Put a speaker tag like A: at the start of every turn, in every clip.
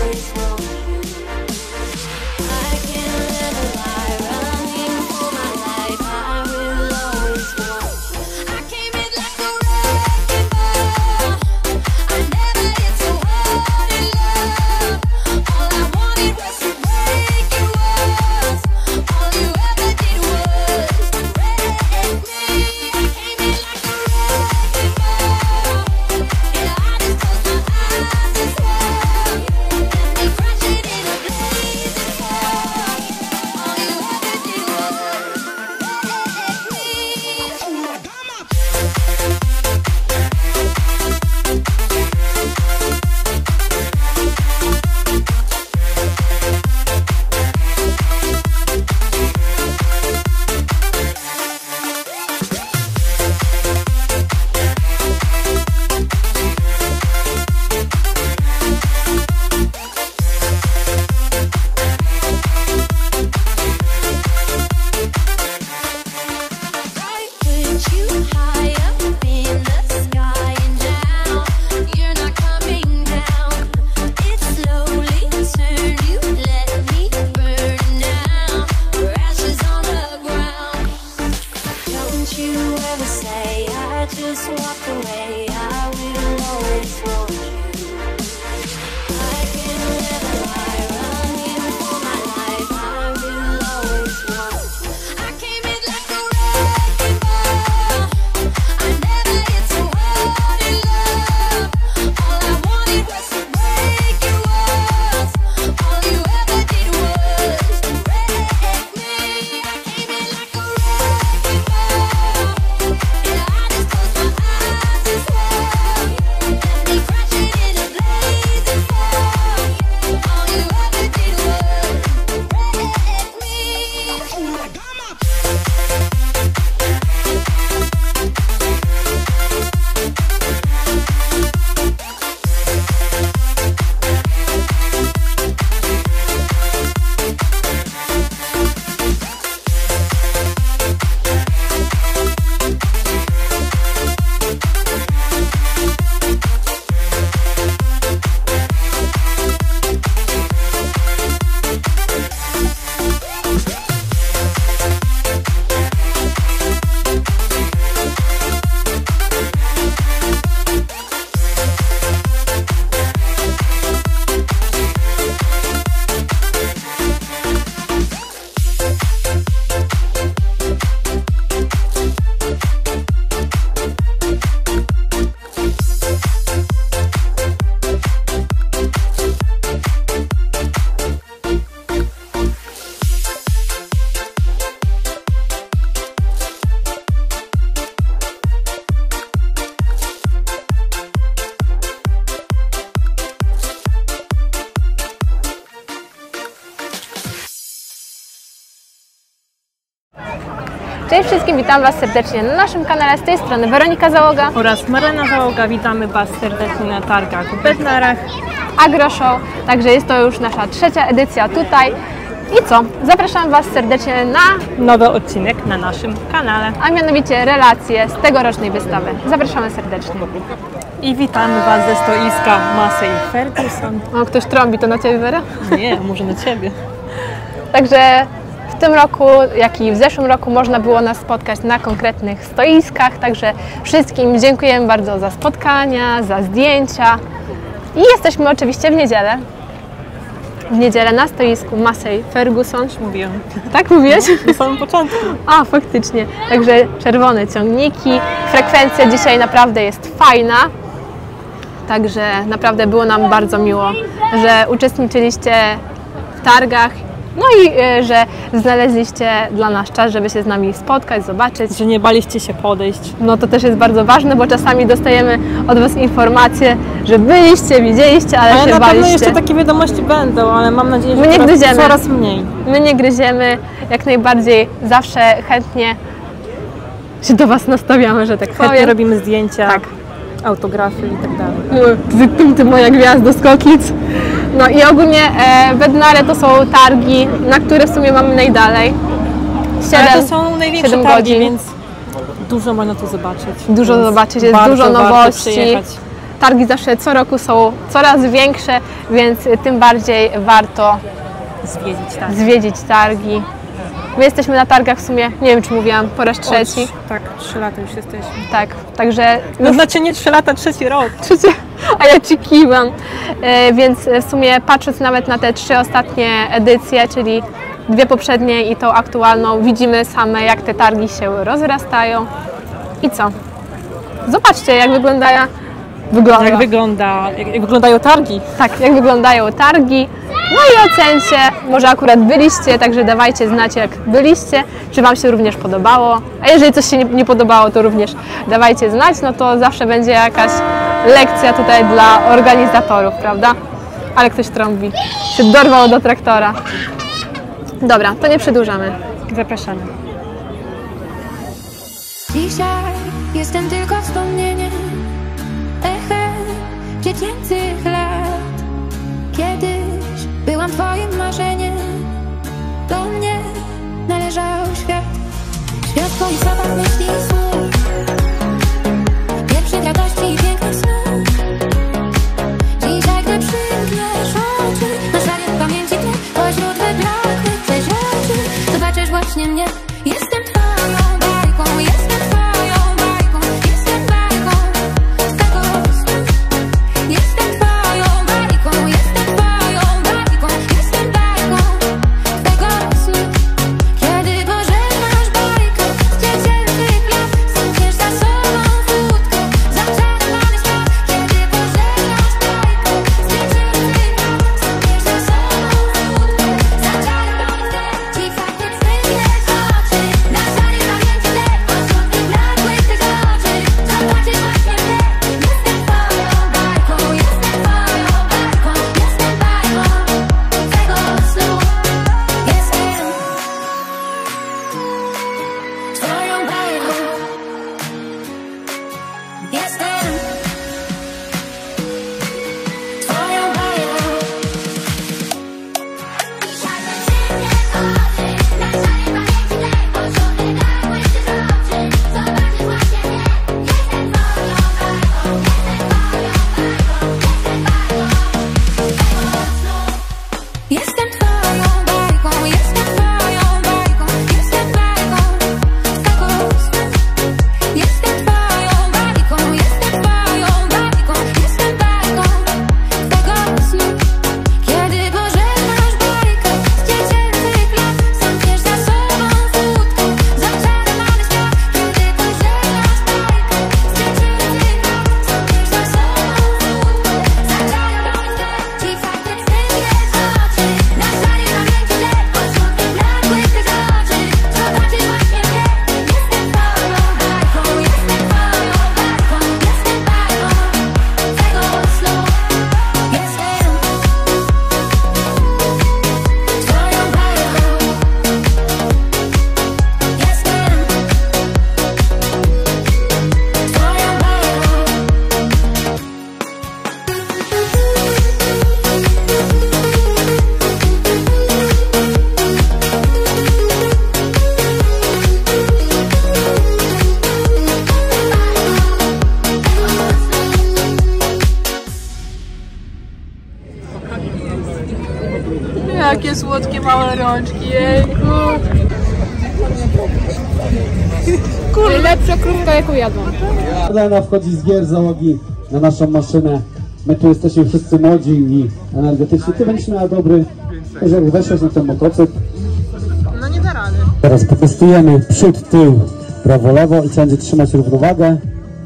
A: Cześć wszystkim, witam Was serdecznie na naszym kanale. Z tej strony Weronika Załoga
B: oraz Marlena Załoga. Witamy Was serdecznie na targach w Bednarach
A: AgroShow. Także jest to już nasza trzecia edycja tutaj. I co? Zapraszam Was serdecznie na
B: nowy odcinek na naszym kanale,
A: a mianowicie relacje z tegorocznej wystawy. Zapraszamy serdecznie.
B: I witamy Was ze stoiska Massey Ferguson.
A: O, ktoś trąbi, to na Ciebie, Wera?
B: Nie, może na Ciebie.
A: Także w tym roku, jak i w zeszłym roku można było nas spotkać na konkretnych stoiskach. Także wszystkim dziękujemy bardzo za spotkania, za zdjęcia. I jesteśmy oczywiście w niedzielę. W niedzielę na stoisku Massey Ferguson.
B: Już mówiłam.
A: Tak mówiłeś?
B: Na samym początku.
A: A, faktycznie. Także czerwone ciągniki. Frekwencja dzisiaj naprawdę jest fajna. Także naprawdę było nam bardzo miło, że uczestniczyliście w targach. No i że znaleźliście dla nas czas, żeby się z nami spotkać, zobaczyć.
B: Że nie baliście się podejść.
A: No to też jest bardzo ważne, bo czasami dostajemy od Was informacje, że byliście, widzieliście, ale się
B: na
A: baliście.
B: pewno jeszcze takie wiadomości będą, ale mam nadzieję, że
A: My nie gryziemy.
B: Coraz mniej.
A: My nie gryziemy, jak najbardziej zawsze chętnie się do Was nastawiamy, że tak
B: Chętnie
A: powiem.
B: robimy zdjęcia,
A: Tak.
B: autografy i tak dalej.
A: Ty moja gwiazdo skokic. No i ogólnie Bednary to są targi, na które w sumie mamy najdalej.
B: Ale to są największe
A: 7
B: targi,
A: godzin.
B: więc dużo można tu zobaczyć.
A: Dużo
B: Więc
A: zobaczyć, jest
B: bardzo
A: dużo
B: warto
A: nowości.
B: przyjechać.
A: targi zawsze co roku są coraz większe, więc tym bardziej warto zwiedzić targi. My jesteśmy na targach w sumie, nie wiem czy mówiłam, po raz trzeci.
B: Tak, 3 lata już jesteśmy.
A: Tak, także...
B: No znaczy nie 3 lata, 3. rok.
A: A ja ci kiwam. Więc w sumie patrząc nawet na te 3 ostatnie edycje, czyli 2 poprzednie i tą aktualną, widzimy same jak te targi się rozrastają. I co? Zobaczcie jak
B: Jak wyglądają targi.
A: Tak, jak wyglądają targi. No i ocencie, może akurat byliście, także dawajcie znać jak byliście, czy Wam się również podobało. A jeżeli coś się nie podobało, to również dawajcie znać, no to zawsze będzie jakaś lekcja tutaj dla organizatorów, prawda? Ale ktoś trąbi, się dorwał do traktora. Dobra, to nie przedłużamy.
B: Zapraszamy.
C: Dzisiaj jestem tylko wspomnieniem, echem dziecięcych lat. Kiedyś byłam twoim marzeniem, do mnie należał świat. Świat twoich zapach, myśli i słów, pierwszych radości i pięknych snów. Dzisiaj, gdy przymkniesz oczy, na szary pamięci tle, pośród wyblakłych przeźroczy, zobaczysz właśnie mnie. Jestem twoją bajką, jestem twoją bajką, jestem bajką z tego snu. Jestem twoją bajką, jestem twoją bajką, jestem bajką z tego snu. Kiedy pożegnasz bajkę z dziecięcych lat, zamkniesz za sobą furtkę, zaczarowany świat. Kiedy pożegnasz bajkę z dziecięcych lat, zamkniesz za sobą furtkę, zaczarowany świat. Ci faktycznie wiesz oczy, na szarej pamięci tle, pośród wyblakłych tych oczy, zobaczysz właśnie mnie. Jestem twoją bajką, jestem twoją bajką, jestem bajką tego snu. Jestem twoją bajką. Jestem twoją bajką. Dzisiaj przymkniesz oczy, na szarej pamięci tle, pośród wyblakłych tych oczy, zobaczysz właśnie mnie. Jestem twoją bajką, jestem twoją bajką, jestem bajką tego snu. Jestem twoją bajką, jestem twoją bajką, jestem bajką z tego snu. Jestem twoją bajką, jestem twoją bajką, jestem bajką z tego snu. Kiedy pożegnasz bajkę z dziecięcych lat, zamkniesz za sobą furtkę, zaczarowany świat. Kiedy pożegnasz bajkę z dziecięcych lat, zamkniesz za sobą furtkę, zaczarowany świat. Ci faktycznie wiesz oczy, na szarej pamięci tle, pośród wyblakłych tych oczy, zobaczysz właśnie mnie. Jestem twoją bajką, jestem twoją bajką, jestem bajką tego snu. Jestem twoją bajką. Jestem twoją
B: Jakie słodkie małe rączki, jejku.
A: Najlepsza krówka jaką jadłam.
D: Marlena wchodzi z gier załogi na naszą maszynę. My tu jesteśmy wszyscy młodzi i energetyczni. Ty będziesz miała dobry, jeżeli weszłaś na ten motocykl.
B: No nie da rady.
D: Teraz potestujemy przód, tył, prawo, lewo i trzeba będzie trzymać równowagę.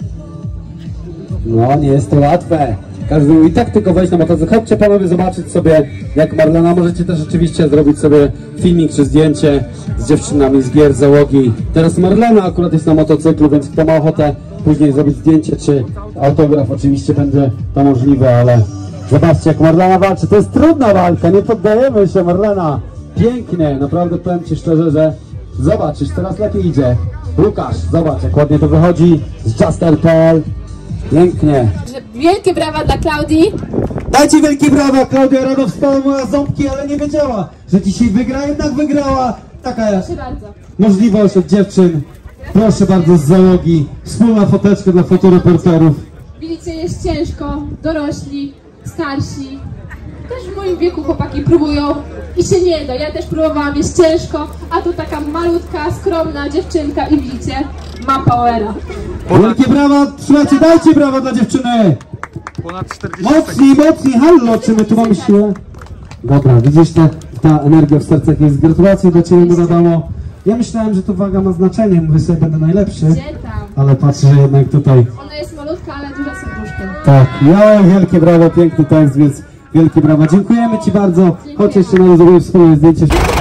D: No, nie jest to łatwe. Każdy i tak tylko wejść na motocykl. Chodźcie panowie zobaczyć sobie jak Marlena. Możecie też oczywiście zrobić sobie filmik czy zdjęcie z dziewczynami z gier załogi. Teraz Marlena akurat jest na motocyklu, więc kto ma ochotę później zrobić zdjęcie czy autograf, oczywiście będzie to możliwe, ale zobaczcie jak Marlena walczy. To jest trudna walka, nie poddajemy się Marlena. Pięknie, naprawdę powiem ci szczerze, że zobaczysz, teraz lepiej idzie. Łukasz, zobacz jak ładnie to wychodzi z Juster.pl. Pięknie.
A: Wielkie brawa dla Klaudii.
D: Dajcie wielkie brawa, Klaudia Radowska moja ząbki, ale nie wiedziała, że dzisiaj wygra, jednak wygrała. Taka jest możliwość od dziewczyn. Proszę bardzo z załogi. Wspólna foteczka dla fotoreporterów.
E: widzicie, jest ciężko, dorośli, starsi. Też w moim wieku chłopaki próbują i się nie da. Ja też próbowałam, jest ciężko, a tu taka malutka, skromna dziewczynka i widzicie, ma powera.
D: Wielkie brawa, słuchajcie, dajcie brawa dla dziewczyny!
F: Ponad 40
D: Mocniej, mocniej, hallo, czy my tu mamy siłę? Dobra, widzisz, ta energia w sercach jest. Gratulacje dla Ciebie, Muradamo. Ja myślałem, że to waga ma znaczenie, mówię sobie, będę najlepszy.
E: Gdzie tam?
D: Ale patrzę, że jednak tutaj...
E: Ona jest malutka, ale duża serduszkiem.
D: Tak, ja wielkie brawo, piękny tekst, więc wielkie brawa. Dziękujemy Ci bardzo. Chodź jeszcze na zrobimy wspólne zdjęcie.